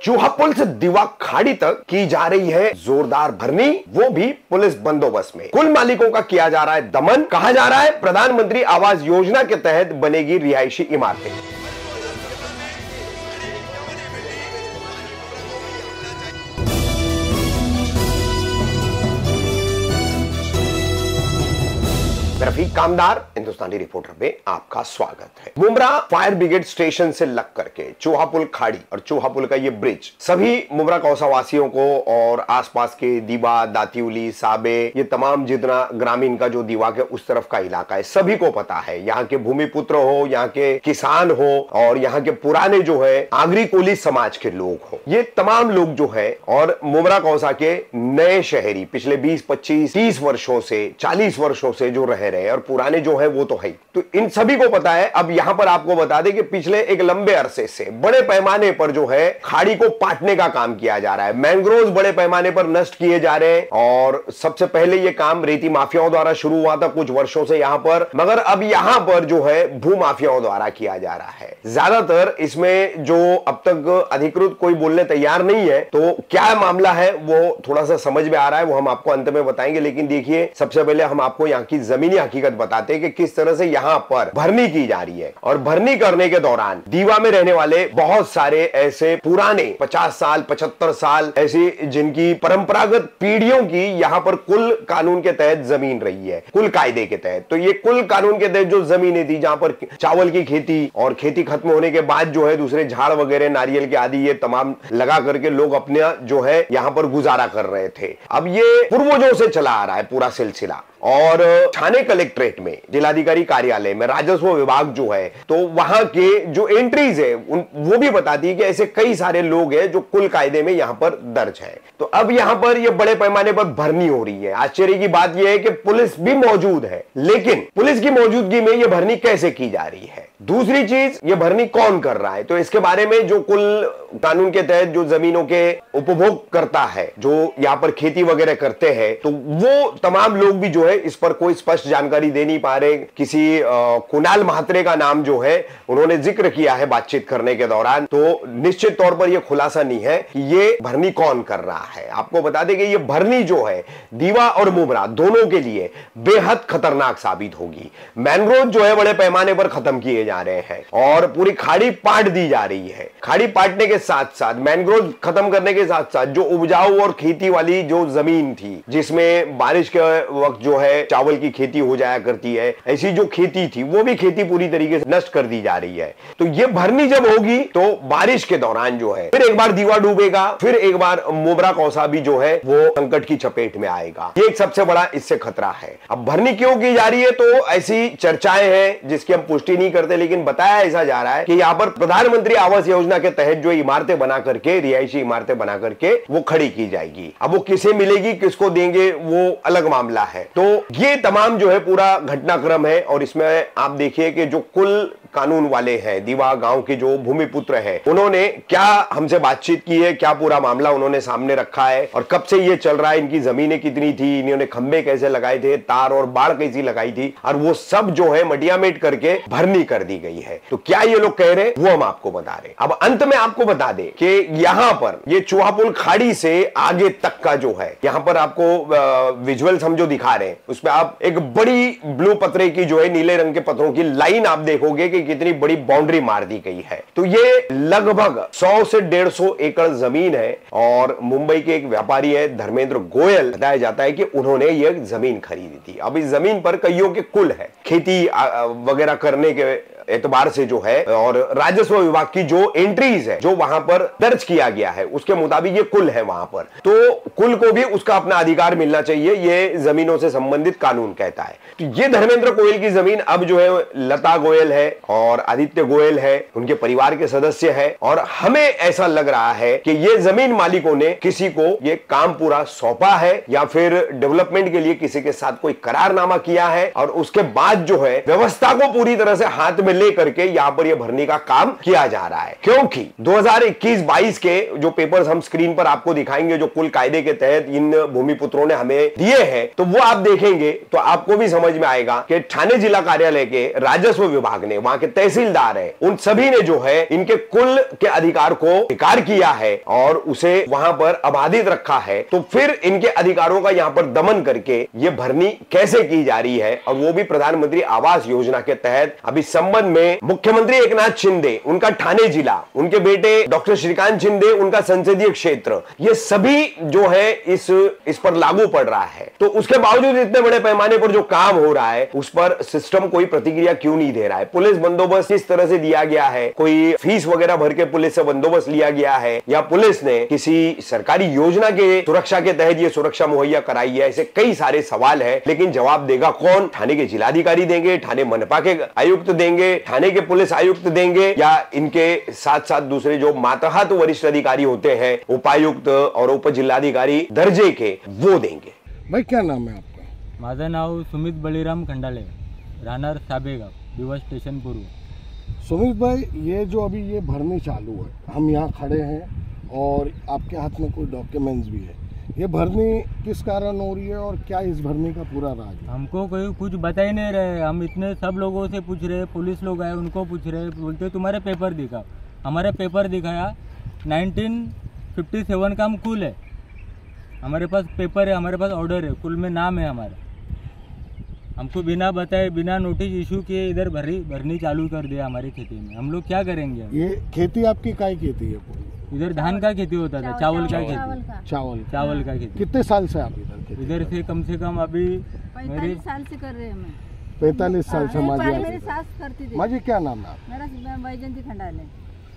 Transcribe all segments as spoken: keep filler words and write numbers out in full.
चूहा पुल से दीवा खाड़ी तक की जा रही है जोरदार भरनी, वो भी पुलिस बंदोबस्त में। कुल मालिकों का किया जा रहा है दमन। कहा जा रहा है प्रधानमंत्री आवास योजना के तहत बनेगी रिहायशी इमारतें। रफीक कामदार हिंदुस्तानी रिपोर्टर में आपका स्वागत है। मुमरा फायर ब्रिगेड स्टेशन से लग करके चूहा पुल खाड़ी और चूहा पुल का ये ब्रिज सभी मुमरा कौसा वासियों को और आसपास के दीवा, दातिउली, साबे, ये तमाम जितना ग्रामीण का जो दीवा के उस तरफ का इलाका है, सभी को पता है। यहाँ के भूमिपुत्र हो, यहाँ के किसान हो और यहाँ के पुराने जो है आगरी कोली समाज के लोग हो, ये तमाम लोग जो है और मुमरा कौसा के नए शहरी पिछले बीस, पच्चीस, तीस वर्षों से, चालीस वर्षों से जो रह रहे हैं और पुराने जो है वो तो है, तो इन सभी को पता है। अब यहां पर आपको बता दें कि पिछले एक लंबे अरसे से बड़े पैमाने पर जो है खाड़ी को पाटने का काम किया जा रहा है। मैंग्रोव बड़े पैमाने पर नष्ट किए जा रहे हैं और सबसे पहले ये काम रेती माफियाओं द्वारा शुरू हुआ था कुछ वर्षों से यहां पर, मगर अब यहां पर जो है भू माफियाओं द्वारा किया जा रहा है। ज्यादातर इसमें जो अब तक अधिकृत कोई बोलने तैयार नहीं है, तो क्या मामला है वो थोड़ा सा समझ में आ रहा है, वो हम आपको अंत में बताएंगे। लेकिन देखिए, सबसे पहले हम आपको यहाँ की जमीनी हकीकत बताते हैं कि किस तरह से यहाँ पर भरनी की जा रही है। और भरनी करने के दौरान दीवा में रहने वाले बहुत सारे ऐसे पुराने पचास साल, पचहत्तर साल ऐसी जिनकी परंपरागत पीढ़ियों की यहाँ पर कुल कानून के तहत जमीन रही है, कुल कायदे के तहत। तो ये कुल कानून के तहत जो जमीनें थी जहां पर चावल की खेती और खेती खत्म होने के बाद जो है दूसरे झाड़ वगैरह, नारियल के आदि ये तमाम लगा करके लोग अपने जो है यहाँ पर गुजारा कर रहे थे। अब ये पूर्वजों से चला आ रहा है पूरा सिलसिला। और थाने कलेक्ट्रेट में, जिलाधिकारी कार्यालय में राजस्व विभाग जो है, तो वहां के जो एंट्रीज है उन, वो भी बताती है कि ऐसे कई सारे लोग हैं जो कुल कायदे में यहां पर दर्ज है। तो अब यहां पर ये बड़े पैमाने पर भरनी हो रही है। आश्चर्य की बात यह है कि पुलिस भी मौजूद है, लेकिन पुलिस की मौजूदगी में यह भरनी कैसे की जा रही है? दूसरी चीज, ये भरनी कौन कर रहा है? तो इसके बारे में जो कुल कानून के तहत जो जमीनों के उपभोग करता है, जो यहाँ पर खेती वगैरह करते हैं, तो वो तमाम लोग भी जो है इस पर कोई स्पष्ट जानकारी दे नहीं पा रहे। किसी आ, कुणाल महात्रे का नाम जो है उन्होंने जिक्र किया है बातचीत करने के दौरान, तो निश्चित तौर पर यह खुलासा नहीं है कि ये भरनी कौन कर रहा है। आपको बता दें कि ये भरनी जो है दीवा और मुमरा दोनों के लिए बेहद खतरनाक साबित होगी। मैंग्रोव जो है बड़े पैमाने पर खत्म किए जा रहे हैं और पूरी खाड़ी पाट दी जा रही है। खाड़ी पाटने के साथ साथ, मैंग्रोव खत्म करने के साथ साथ जो उपजाऊ और खेती वाली जो जमीन थी, जिसमें बारिश के वक्त जो है चावल की खेती हो जाया करती है, ऐसी जो खेती थी वो भी खेती पूरी तरीके से नष्ट कर दी जा रही है। तो ये भरनी जब होगी तो बारिश के दौरान जो है फिर एक बार दीवा डूबेगा, फिर एक बार मुमरा कौसा भी जो है वो संकट की चपेट में आएगा। ये एक सबसे बड़ा इससे खतरा है। अब भरनी क्यों की जा रही है, तो ऐसी चर्चाएं हैं जिसकी हम पुष्टि नहीं करते, लेकिन बताया ऐसा जा रहा है कि यहाँ पर प्रधानमंत्री आवास योजना के तहत जो इमारतें बना करके, रिहायशी इमारतें बना करके वो खड़ी की जाएगी। अब वो किसे मिलेगी, किसको देंगे, वो अलग मामला है। तो ये तमाम जो है पूरा घटनाक्रम है और इसमें आप देखिए कि जो कुल कानून वाले हैं, दीवा गांव के जो भूमिपुत्र हैं, उन्होंने क्या हमसे बातचीत की है, क्या पूरा मामला उन्होंने सामने रखा है और कब से ये चल रहा है, इनकी जमीनें कितनी थी, इन्होंने खंबे कैसे लगाए थे, तार और बाड़ कैसी लगाई थी, और वो सब जो है मटियामेट करके भरनी कर दी गई है। तो क्या ये लोग कह रहे हैं वो हम आपको बता रहे हैं। अब अंत में आपको बता दें कि यहां पर ये चूहा पुल खाड़ी से आगे तक का जो है, यहां पर आपको विजुअल्स हम जो दिखा रहे हैं उसमें आप एक बड़ी ब्लू पत्रे की जो है, नीले रंग के पत्थरों की लाइन आप देखोगे कि कितनी बड़ी बाउंड्री मार दी गई है। तो ये लगभग सौ से डेढ़ सौ एकड़ जमीन है और मुंबई के एक व्यापारी है धर्मेंद्र गोयल, बताया जाता है कि उन्होंने ये जमीन खरीदी थी। अब इस जमीन पर कईयों के कुल है, खेती वगैरह करने के एतबार से जो है, और राजस्व विभाग की जो एंट्रीज है जो वहां पर दर्ज किया गया है उसके मुताबिक ये कुल है वहां पर, तो कुल को भी उसका अपना अधिकार मिलना चाहिए, ये जमीनों से संबंधित कानून कहता है। तो ये धर्मेंद्र गोयल की जमीन अब जो है लता गोयल है और आदित्य गोयल है, उनके परिवार के सदस्य है, और हमें ऐसा लग रहा है कि ये जमीन मालिकों ने किसी को ये काम पूरा सौंपा है या फिर डेवलपमेंट के लिए किसी के साथ कोई करारनामा किया है और उसके बाद जो है व्यवस्था को पूरी तरह से हाथ में लेकर के यहाँ पर यह भरने का काम किया जा रहा है, क्योंकि दो हज़ार इक्कीस बाईस के जो पेपर्स हम स्क्रीन पर आपको दिखाएंगे जो कुल कायदे के तहत इन भूमिपुत्रों ने हमें दिए हैं, तो वो आप देखेंगे तो आपको भी समझ में आएगा कि ठाणे जिला कार्यालय के राजस्व विभाग ने, वहां के तहसीलदार है, उन सभी ने जो है इनके कुल के अधिकार को स्वीकार किया है और उसे वहां पर अबाधित रखा है। तो फिर इनके अधिकारों का यहां पर दमन करके ये भरनी कैसे की जा रही है, और वो भी प्रधानमंत्री आवास योजना के तहत। अभी संबंध में मुख्यमंत्री एकनाथ शिंदे, उनका ठाणे जिला, उनके बेटे डॉक्टर श्रीकांत शिंदे, उनका संसदीय क्षेत्र, ये सभी जो है इस इस पर लागू पड़ रहा है। तो उसके बावजूद इतने बड़े पैमाने पर जो काम हो रहा है उस पर सिस्टम कोई प्रतिक्रिया क्यों नहीं दे रहा है? पुलिस बंदोबस्त किस तरह से दिया गया है? कोई फीस वगैरह भर के पुलिस से बंदोबस्त लिया गया है, या पुलिस ने किसी सरकारी योजना के सुरक्षा के तहत ये सुरक्षा मुहैया कराई है? ऐसे कई सारे सवाल है, लेकिन जवाब देगा कौन? ठाणे के जिलाधिकारी देंगे, ठाणे मनपा के आयुक्त देंगे, ठाणे के पुलिस आयुक्त देंगे, या इनके साथ साथ दूसरे जो मातहत वरिष्ठ अधिकारी होते हैं, उपायुक्त और उप जिलाधिकारी दर्जे के, वो देंगे। भाई क्या नाम है आपका? माझं नाव सुमित बळीराम खंडाले, राहणार साबेगाव, दिवा स्टेशन पूर्व। सुमित भाई, ये जो अभी ये भरनी चालू है, हम यहाँ खड़े हैं और आपके हाथ में कोई डॉक्यूमेंट्स भी है, ये भरनी किस कारण हो रही है और क्या इस भरनी का पूरा राज है? हमको कोई कुछ बता ही नहीं रहे। हम इतने सब लोगों से पूछ रहे, पुलिस लोग आए उनको पूछ रहे, बोलते तुम्हारे पेपर दिखाओ। हमारे पेपर दिखाया, नाइनटीन फिफ्टी सेवन का हम कुल है, हमारे पास पेपर है, हमारे पास ऑर्डर है, कुल में नाम है हमारा। हमको बिना बताए, बिना नोटिस इशू किए इधर भरी भरनी चालू कर दिया हमारी खेती में। हम लोग क्या करेंगे? ये खेती आपकी काय खेती है? इधर धान का खेती होता था, चावल का खेती, चावल चावल का खेती। कितने साल से आप इधर खेती? इधर से कम से कम अभी पैंतालीस साल से कर रहे हैं। मैं पैंतालीस साल से माजी मेरी सास करती थी। माजी क्या नाम है आप? मेरा वैजयंती खंडाले।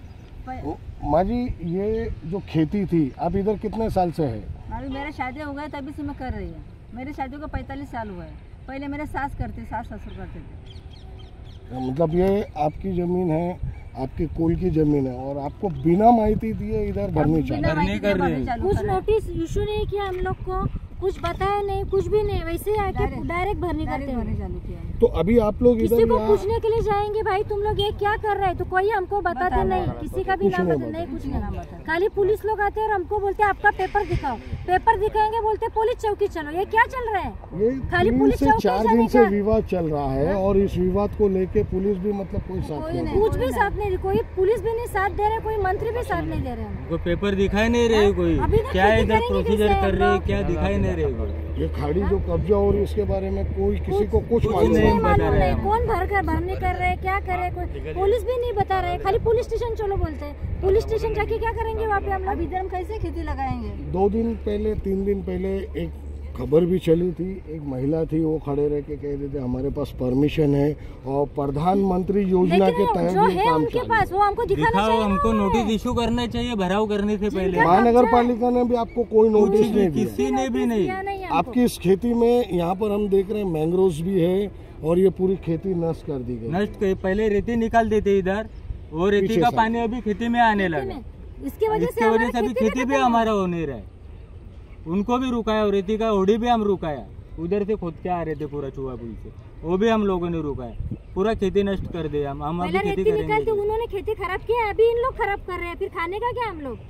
माजी, ये जो खेती थी आप इधर कितने साल से है? अभी मेरे शादी हो गए तभी से मैं कर रही हूँ। मेरी शादी को पैंतालीस साल हुआ है। पहले मेरे सास करते, सास ससुर करते थे। मतलब ये आपकी जमीन है, आपके कुल की जमीन है, और आपको बिना माहिती दिए इधर भरनी चाहिए। कुछ नोटिस इशू नहीं किया हम लोग को, कुछ बताया नहीं, कुछ भी नहीं, वैसे ही आके डायरेक्ट भरनी करते हैं। तो अभी आप लोग किसी को पूछने के लिए जाएंगे, भाई तुम लोग ये क्या कर रहे हैं, तो कोई हमको बताते नहीं, किसी का भी नाम बताते नहीं, कुछ नहीं। खाली पुलिस लोग आते हैं और हमको बोलते हैं आपका पेपर दिखाओ, पेपर दिखाएंगे, बोलते पुलिस चौकी चलो। ये क्या चल रहा है? ये खाली पुलिस से चार दिन से विवाद चल रहा है, और इस विवाद को लेके पुलिस भी मतलब कोई साथ नहीं, कुछ भी साथ नहीं, कोई पुलिस भी नहीं साथ दे रहे, कोई मंत्री भी साथ नहीं दे रहे। कोई पेपर दिखाई नहीं रहे, कोई क्या इधर प्रोसीजर कर रहे, क्या दिखाई नहीं रहे। ये खाड़ी जो कब्जा हो रही है इसके बारे में कोई किसी को कुछ मालूम नहीं, कौन भर कर भरने कर रहे हैं, क्या कर रहे, कोई पुलिस भी नहीं बता रहे। खाली पुलिस स्टेशन चलो बोलते हैं, पुलिस स्टेशन जाके क्या करेंगे वहाँ पे हम लोग? इधर हम कैसे खेती लगाएंगे? दो दिन पहले, तीन दिन पहले एक खबर भी चली थी, एक महिला थी, वो खड़े रह के कह रहे थे हमारे पास परमिशन है और प्रधानमंत्री योजना के तहत ये काम उनके पास, वो हमको दिखाना चाहिए, हमको नोटिस इशू करना चाहिए भराव करने से पहले। महानगर पालिका ने भी आपको कोई नोटिस नहीं दिया, किसी ने भी नहीं। आपकी इस खेती में यहाँ पर हम देख रहे हैं मैंग्रोव्स भी है, और ये पूरी खेती नष्ट कर दी गई। नष्ट पहले रेती निकाल देते इधर, वो रेती का पानी अभी खेती में आने लगा, इसकी वजह से अभी खेती भी हमारा हो नहीं रहा है। उनको भी रुकाया, और रेती का ओडी भी हम रुकाया, उधर से खोद के आ रहे थे पूरा चूहा पुल से, वो भी हम लोगों ने रुकाया, पूरा खेती नष्ट कर दिया। हम हम अभी खेती करेंगे। उन्होंने खेती खराब किया, अभी इन लोग खराब कर रहे हैं, फिर खाने का क्या हम लोग?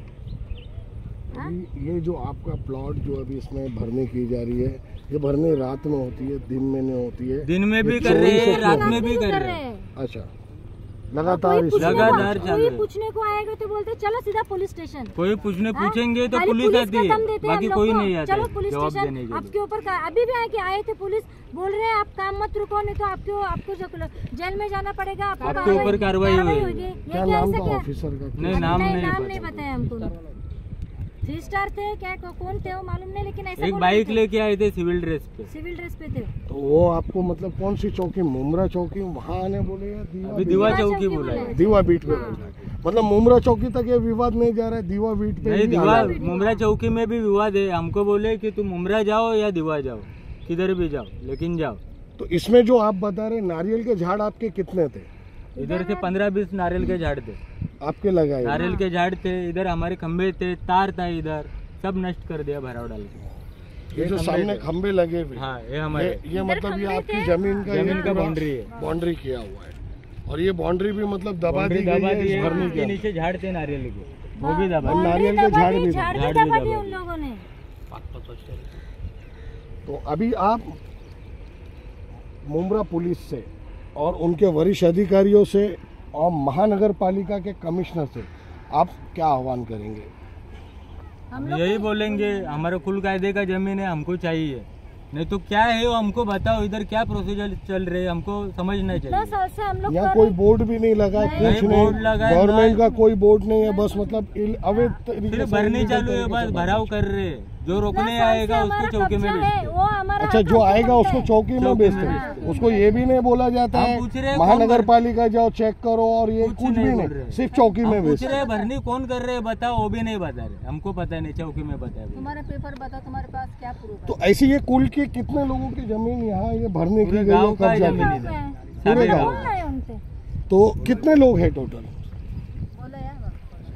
ये जो आपका प्लॉट जो अभी इसमें भरने की जा रही है, ये भरने रात में होती है, दिन में नहीं होती है? दिन में भी कर रहे हैं, रात में भी कर रहे हैं। अच्छा, लगातार लगातार कोई पूछने को आएगा तो बोलते चलो सीधा पुलिस स्टेशन। कोई पूछने पूछेंगे तो पुलिस आती है, बाकी कोई नहीं आता। चलो पुलिस स्टेशन, आपके ऊपर अभी भी आके आए थे पुलिस, बोल रहे हैं आप काम मत रुको, नहीं तो आपको आपको जेल में जाना पड़ेगा, आपके ऊपर कार्रवाई होगी। क्या नाम था ऑफिसर का? नहीं, नाम नहीं बताया हमको। थ्री स्टार थे क्या, कौन थे वो मालूम नहीं, लेकिन ऐसा एक बाइक लेके आए थे सिविल ड्रेस पे, सिविल ड्रेस पे थे। तो वो आपको मतलब कौन सी चौकी, मुमरा चौकी वहाँ आने बोले या दीवा दीवा चौकी बोला है? दीवा बीट पे बोला है, मतलब मुमरा चौकी तक ये विवाद नहीं जा रहा है, दीवा बीट पे? नहीं, दीवा मुमरा चौकी में भी विवाद है। हमको बोले कि तुम मुमरा जाओ या दीवा जाओ, किधर भी जाओ, लेकिन जाओ। तो इसमें जो आप बता रहे नारियल के झाड़ आपके कितने थे? इधर से पंद्रह बीस नारियल के झाड़ थे आपके लगाए? नारियल के झाड़ थे, इधर हमारे खंबे थे, तार था, इधर सब नष्ट कर दिया भराव डाल के। ये जो सामने खंबे लगे हुए, हाँ, ये हमारे ये, ये मतलब ये आपकी जमीन का जमीन का बाउंड्री है, बाउंड्री किया हुआ है। और ये बाउंड्री भी मतलब दबा दी गई दबा है दिए, इस भरनी इसके के नीचे झाड़ थे नारियल के, वो भी दबा और दिए। नारियल के झाड़ भी झाड़ थे। भी झाड़ भी दबा दिए दबा उन लोगों ने। तो अभी आप मुंब्रा पुलिस से और उनके वरिष्ठ अधिकारियों से और महानगर पालिका के कमिश्नर से आप क्या आह्वान करेंगे? हम हम लोग यही बोलेंगे, हमारे कुल कायदे का जमीन है, हमको चाहिए। नहीं तो क्या है वो हमको बताओ, इधर क्या प्रोसीजर चल रहे हैं हमको समझना इतना चाहिए। साल से हम लोग यहाँ कर कोई रहे- बोर्ड भी नहीं लगा है, नहीं, कुछ बोर्ड नहीं, लगा है, गवर्नमेंट ना- का कोई बोर्ड नहीं है, बस मतलब इल- अवैध तरीके सिर्फ से भरनी illegal चालू है, तरीके बस से भराव कर रहे हैं। जो इतना रोकने साल से आएगा हमारा उसको चौकी में कब्जा भेजते है, हैं। वो हमारा अच्छा, हक जो हमको आएगा बनता उसको है। चौकी में चौकी बेचते में हैं, भेजते हैं। उसको ये भी नहीं बोला जाता हम है पूछ रहे हैं कौन महानगर भर- पालिका जाओ चेक करो और ये कुछ कुछ नहीं भी बोल नहीं, रहे हैं। सिर्फ चौकी में हम पूछ बेचते रहे हैं। हैं भरनी कौन कर रहे हैं बताओ, वो भी नहीं बता रहे, हमको पता नहीं, चौकी में बता रहे। तुम्हारा पेपर बताओ, तुम्हारे पास क्या प्रूफ है? तो ऐसे ये कुल के कितने लोगों की जमीन यहाँ ये भरने की पूरे गई है, गांव का कब्जा जमीन की? है। गाँव में। पूरे सारे गाँव। गाँव। कौन है उनसे? तो कितने लोग हैं टोटल? बोलो यार।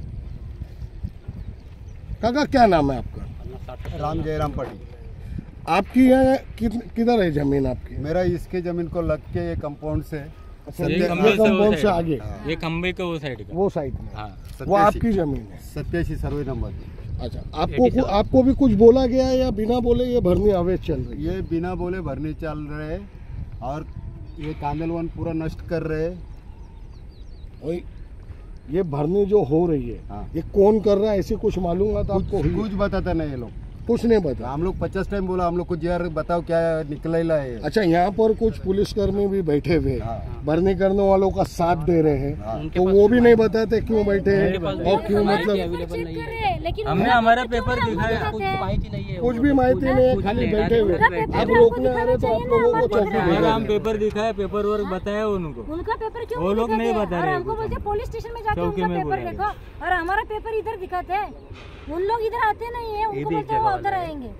काका क्या नाम है आपका? राम जयराम पटी। आपकी यहाँ कित- किधर है जमीन आपकी? मेरा इसके जमीन को लग के ये कंपाउंड से अच्छा, ये ये खंबे से वो कंपाउंड से साइड। आगे ये खंबे के वो साइड का। वो साइड में हाँ। वो सत्यासी आपकी जमीन है। सत्यासी सर्वे नंबर। अच्छा, आपको कु- आपको भी कुछ बोला गया है या बिना बोले ये भरनी अवैध चल रही है? ये बिना बोले भरनी चल रहे और ये कांदलवन पूरा नष्ट कर रहे। और ये भरनी जो हो रही है हाँ। ये कौन कर रहा है ऐसे कुछ मालूम है तो कुछ आपको हुई है? कुछ बताते नहीं ये लोग। कुछ नहीं पता। हम लोग पचास टाइम बोला, हम लोग कुछ यार बताओ क्या निकलेला है। अच्छा, यहाँ पर कुछ पुलिसकर्मी भी बैठे हुए हैं, हाँ। भरनी करने वालों का साथ दे रहे हैं, हाँ। तो वो भी नहीं बताते क्यों बैठे हैं और क्यों हमारा मतलब पेपर चेक कर रहे हैं, लेकिन हमने उनका हमारा पेपर पेपर क्यों हमको दिखाया, दिखाते हैं? कुछ भी माहिती नहीं है, खाली बैठे हुए उनका हैं। पेपर आप भी रोकने हमको आ रहे तो आप दिखाना लोगों को चाहिए चौकी ना, भेज हमारा रहे हम हैं। पेपर दिखाया, पेपर वर्क बताया उनको। उनका पेपर क्यों वो नहीं लोग नहीं दिखाते? बता और रहे हमको हैं। बोलते पुलिस स्टेशन में जाके चौकी उनका में पेपर बोला देखो, और हमारा पेपर इधर दिखाते हैं। उन लोग इधर आते नहीं है, उनको बोलते वो उधर आएंगे।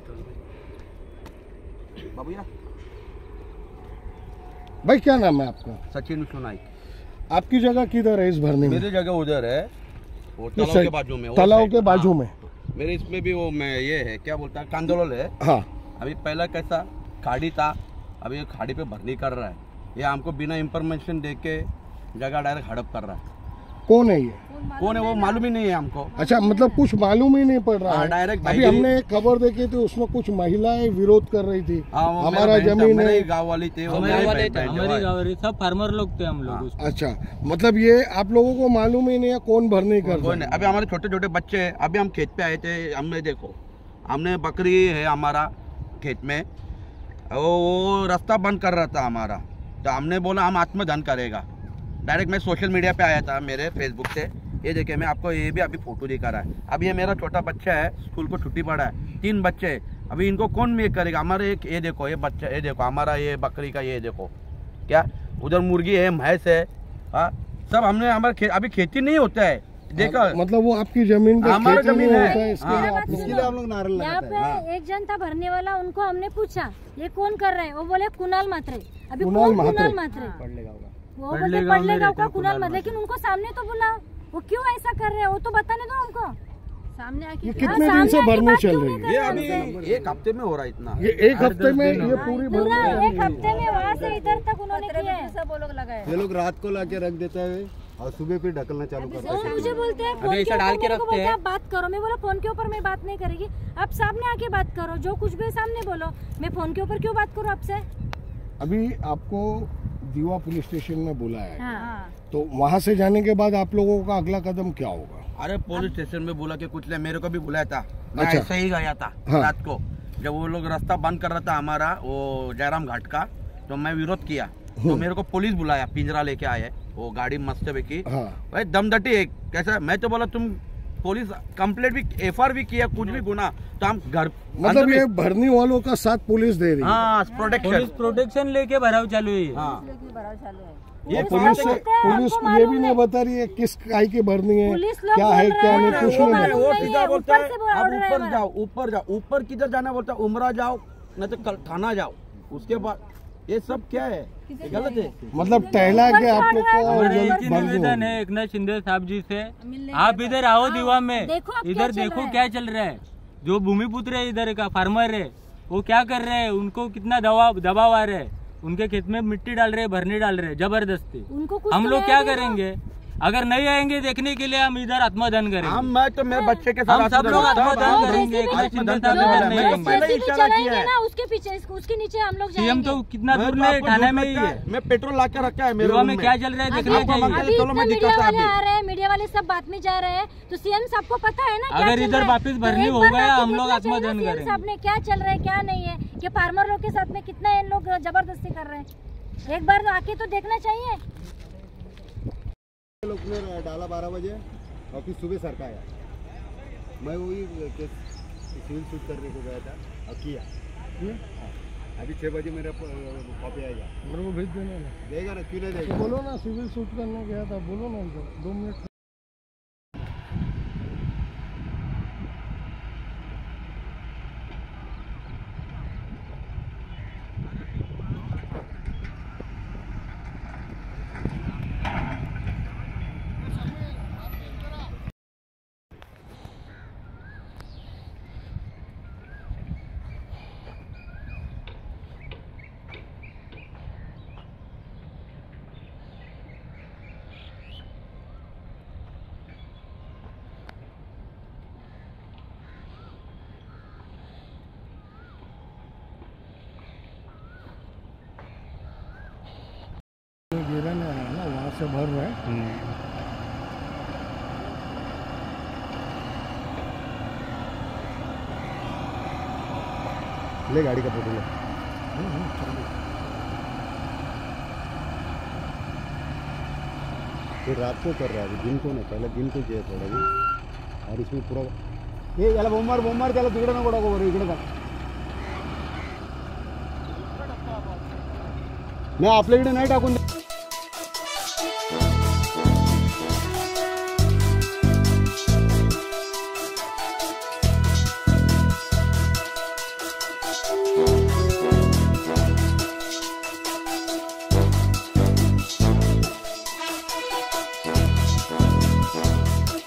भाई क्या नाम है आपका? सचिन विश्वनाथ। आपकी जगह किधर है इस भरनी में? मेरी जगह उधर है, वो इस तालाब साइड- के बाजू में। वो तालाब साइड। के बाजू हाँ। में। मेरे इसमें भी वो मैं ये है क्या बोलता है कांदोल है। हाँ, अभी पहला कैसा खाड़ी था, अभी ये खाड़ी पे भरनी कर रहा है। ये हमको बिना इंफॉर्मेशन दे के जगह डायरेक्ट हड़प कर रहा है। कौन है ये? कौन है वो मालूम ही नहीं है हमको। अच्छा, मतलब कुछ मालूम ही नहीं पड़ रहा हाँ, है। डायरेक्ट अभी भाई- हमने एक खबर देखी थी, उसमें कुछ महिलाएं विरोध कर रही थी, हाँ, वो हमारा मेरा बहन था, जमीन मेरे है। ही गाँव वाली थे वो हमारे मेरे वाले बहन- थे, बहन हमारे जो है। गाँव वाले सब फार्मर लोग थे हम लोग हाँ। उसमें। अच्छा, मतलब ये आप लोगों को मालूम ही नहीं है कौन भरनी कर कोई रहा नहीं। है? अभी हमारे छोटे छोटे बच्चे हैं, अभी हम खेत पे आए थे, हमने देखो हमने बकरी है हमारा खेत में, वो वो रास्ता बंद कर रहा था हमारा, तो हमने बोला हम आत्मदान करेगा। डायरेक्ट मैं सोशल मीडिया पे आया था मेरे फेसबुक से, ये देखिए मैं आपको ये भी अभी फोटो दिखा रहा है। अभी ये मेरा छोटा बच्चा है, स्कूल को छुट्टी पड़ा है, तीन बच्चे हैं, अभी इनको कौन मेक करेगा? हमारे एक ये देखो ये बच्चा, ये देखो हमारा ये बकरी का, ये देखो क्या उधर मुर्गी है, भैंस है, हाँ सब हमने हमारे खे, अभी खेती नहीं होता है देखा। मतलब वो आपकी जमीन पे हमारा खेती नहीं जमीन है। होता है, इसके हाँ। लिए आप इसके लोग लिए हम लोग नारियल यहाँ लगाते हैं। पे एक जन था भरने वाला, उनको हमने पूछा ये कौन कर रहे हैं, वो बोले कुणाल मात्रे। अभी कुणाल कौन म्हात्रे? कुणाल मात्रे? वो बोलते पडले गाँव पडले में गाँव रहते का हैं कुणाल कुणाल मात्रे, लेकिन उनको सामने तो बुलाओ, वो क्यों ऐसा कर रहे हैं वो तो बताने दो हमको। सामने आके ये क्या- कितने हाँ, दिन से सामने आके भरनी बात चल क्यों रही नहीं है? ये कर अभी रहे हमसे? एक हफ्ते में हो रहा है इतना। ये एक हफ्ते में ये पूरी पूरा भरनी एक हफ्ते में वहाँ से इधर तक उन्होंने पत्रे किया पे है। सब वो लोग लगाए। ये लोग रात को लाके रख देता है और सुबह फिर ढकलना चालू करता वो है। मुझे बोलते हैं फोन के ऊपर, मेरे को बोलते हैं आप बात करो। मैं बोला फोन के ऊपर मैं बात नहीं करेगी, आप सामने आके बात करो, जो कुछ भी है सामने बोलो, मैं फोन के ऊपर क्यों बात करूँ आपसे? अभी आपको दीवा पुलिस स्टेशन में बुलाया है, हाँ। तो वहाँ से जाने के बाद आप लोगों का अगला कदम क्या होगा? अरे पुलिस स्टेशन में बोला कि कुछ नहीं, मेरे को भी बुलाया था, मैं अच्छा। ऐसे ही गया था हाँ। रात को, जब वो लोग रास्ता बंद कर रहा था हमारा वो जयराम घाट का, तो मैं विरोध किया, तो मेरे को पुलिस बुलाया, पिंजरा लेके आए, वो गाड़ी मस्त है की हाँ। भाई दमदटी एक कैसा। मैं तो बोला तुम पुलिस कंप्लेंट भी एफ आर भी किया, कुछ भी गुना तो हम घर मतलब ये भरनी वालों का साथ पुलिस दे रही है। हाँ पुलिस प्रोटेक्शन। प्रोटेक्शन लेके भराव चालू है ये। हाँ लेकिन भराव चालू है। ये वो पुलिस सब से बोलते हैं, पुलिस हमको ये भी मालूम नहीं है। बता रही है किस काय की भरनी है, पुलिस लोग क्या बोल है रहे क्या हैं, नहीं, कुछ हमको नहीं मालूम है। वो नहीं सीधा है, बोलता ऊपर है से बोल आप रहे हैं ऊपर हमारा। जाओ, ऊपर जाओ, ऊपर किधर जाना बोलता है, उमरा जाओ नहीं तो कल थाना जाओ, उसके बाद ये सब क्या है, ये गलत है। मतलब टहला के आप लोग को हमारे जल्द एक ही भरनी निवेदन होगी। है एकनाथ शिंदे साहब जी से, मिलने आप के इधर आओ दीवा में, देखो अब क्या इधर चल रहा देखो है। क्या चल रहा है। जो भूमिपुत्र है इधर का फार्मर है, वो क्या कर रहे हैं, उनको कितना दबाव दबाव आ रहा है, उनके खेत में मिट्टी डाल रहे, भरनी डाल रहे जबरदस्ती। उनको कुछ हम तो लोग है क्या भी ना। करेंगे? अगर नहीं आएंगे देखने के लिए, हम इधर आत्मदान करेंगे। हम मैं तो मेरे बच्चे के साथ हम सब लोग आत्मदान हम करेंगे। जैसे भी कोई चिंता आत्मदान नहीं करेंगे। नहीं मैंने आएंगे। पहले जैसे भी इशारा किया चलाएंगे है। ना उसके पीछे उसके नीचे हम लोग सीएम जाएंगे। तो कितना मैं दूर तो नहीं, आपको थाने झूठ में ही रखा है। है। मैं पेट्रोल ला के रखा है मेरे युवा रूम में में। क्या चल रहा है अभी देखना आपको चाहिए। मंगा- अभी चलो मैं इतना दिखाता मीडिया हूं वाले अभी। आ रहे हैं, मीडिया वाले सब बात में जा रहे हैं, तो सीएम सबको पता है ना क्या अगर चल इधर रहा है। वापस तो भरनी एक हो बार गया, आके हम लोग देखना चाहिए आत्मदान ना सीएम करेंगे। साहब ने क्या चल रहा है क्या नहीं है, कि फार्मर लोग के साथ में कितना इन लोग जबरदस्ती कर रहे हैं। एक बार आके तो देखना चाहिए। लोग ने डाला बारह बजे और फिर सुबह सरका आया। मैं वही केस सिविल सूट करने को गया था और किया। हाँ। अभी छः बजे मेरा कॉपी आएगा। मेरे को भेज देना ना। देगा ना, क्यों नहीं देगा? तो बोलो ना सिविल सूट करने गया था, बोलो ना इधर दो मिनट। गिरा नहीं आया ना, वहाँ से भर रहे हैं। ले गाड़ी का फोटो ले। फिर रात को कर रहा है, अभी दिन को नहीं, पहले दिन को किया थोड़ा भी। और इसमें पूरा ये याला बोमर बोमर त्याला तिकडे नको टाकू बरं, इकडे टाक. नाही आपल्याकडे नाही टाकून